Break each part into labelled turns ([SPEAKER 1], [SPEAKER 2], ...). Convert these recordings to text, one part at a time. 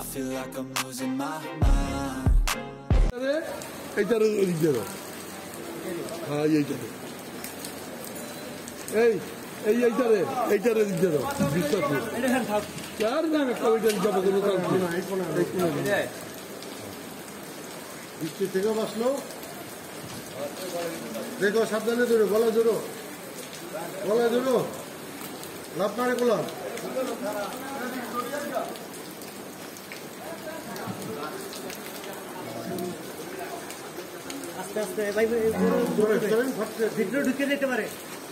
[SPEAKER 1] I feel like I'm losing my mind.
[SPEAKER 2] এইটার দিকে হ্যাঁ এইটারে এইটারে দিকে দাও বিশ্বাস চার দাম একটা ওইটার যাবো কোনো বৃষ্টি থেকে বাসলো দেখো সাবধানে ধরো গলা ধরো লাভ মারে গোলাম
[SPEAKER 3] আস্তে আস্তে ভাই ভিতরে ঢুকে যেতে পারে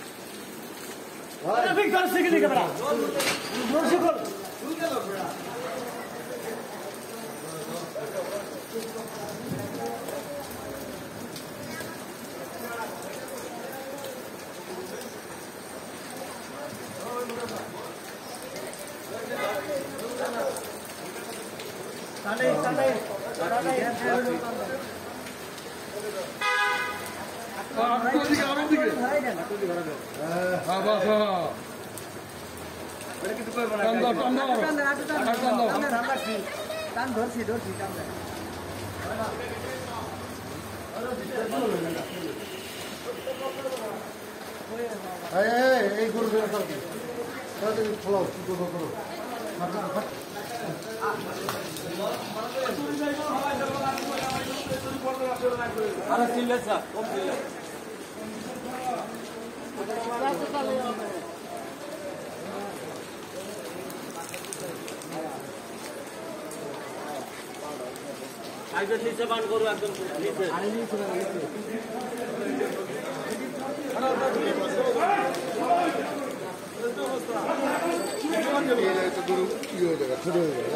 [SPEAKER 2] এই গরু ফলাও
[SPEAKER 4] আরে সিলেট স্যার কম সিলেট আগে নিচে বান করো একদম নিচে আরে নিচে
[SPEAKER 2] গরু কি হয়ে যাবে ছোট হয়ে যাবে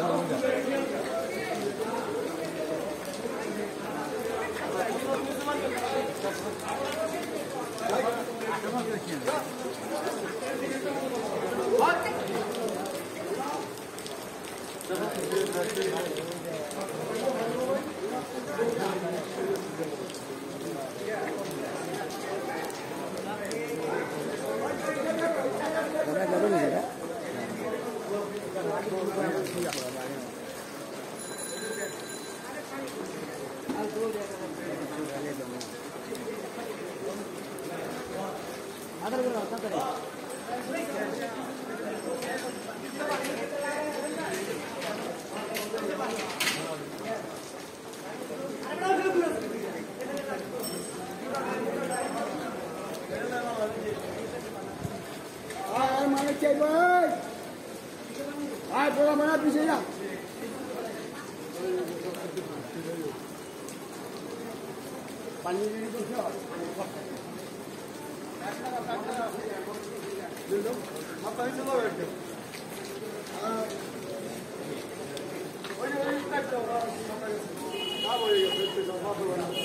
[SPEAKER 3] chạy với ai có làm ăn gì nhá pani đi đâu chưa apa itu lo itu oye está todo ah voy a hacer eso va a ver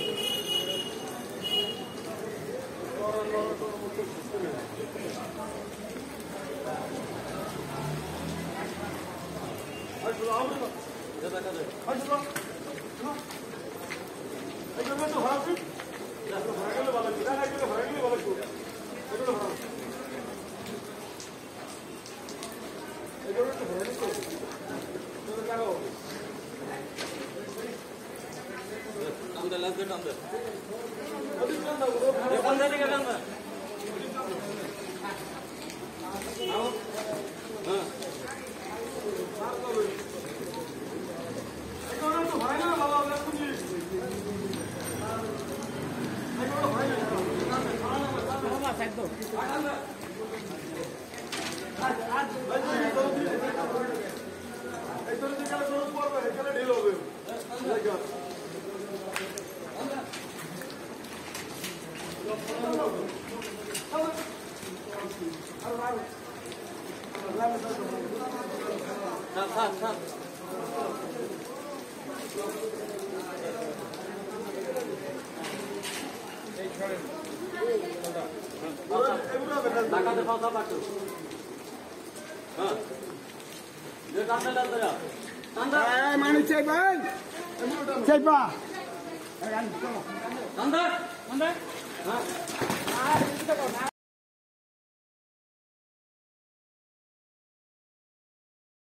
[SPEAKER 3] Manu cek bang, cek pak. Anda,